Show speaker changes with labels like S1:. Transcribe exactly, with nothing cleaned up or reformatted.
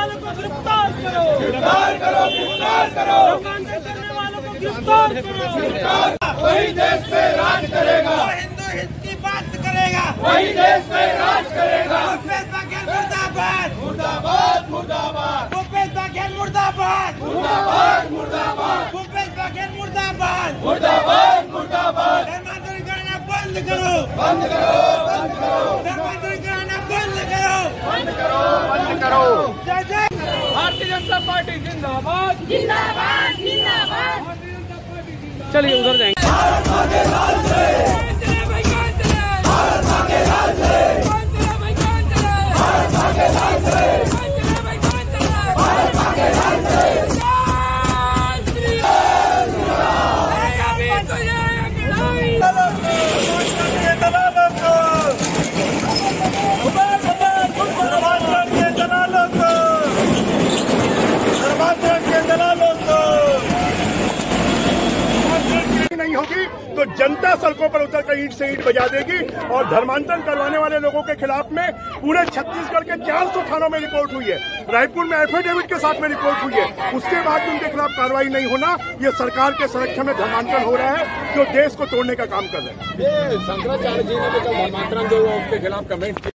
S1: वालों को गिरफ्तार करो,
S2: गिरफ्तार करो, गिरफ्तार करो,
S1: धर्मांतरण करने वालों को गिरफ्तार करो।
S2: वही देश पे राज करेगा,
S1: हिंदू हित की बात करेगा,
S2: वही देश पे राज करेगा।
S1: भूपेश बघेल मुर्दाबाद,
S2: मुर्दाबाद, मुर्दाबाद,
S1: भूपेश बघेल मुर्दाबाद,
S2: मुर्दाबाद, मुर्दाबाद,
S1: भूपेश बघेल मुर्दाबाद,
S2: मुर्दाबाद, मुर्दाबाद।
S1: धर्मांतरण करना बंद करो,
S2: बंद करो, बंद करो,
S1: धर्मांतरण करना बंद करो,
S2: बंद करो, बंद करो।
S1: जय जय
S2: भारतीय जनता पार्टी जिंदाबाद,
S3: जिंदाबाद जिंदाबाद।
S1: भारतीय जनता पार्टी जिंदाबाद।
S4: चलिए उधर जाएंगे।
S5: नहीं होगी तो जनता सड़कों पर उतर कर ईंट से ईंट बजा देगी और धर्मांतरण करवाने वाले लोगों के खिलाफ में पूरे छत्तीसगढ़ के चार सौ थानों में रिपोर्ट हुई है, रायपुर में एफिडेविट के साथ में रिपोर्ट हुई है। उसके बाद भी उनके खिलाफ कार्रवाई नहीं होना, ये सरकार के संरक्षण में धर्मांतरण हो रहा है जो देश को तोड़ने का काम कर रहे हैं।
S6: ये शंकराचार्य जी ने जो धर्मांतरण जो हुआ उसके खिलाफ कमेंट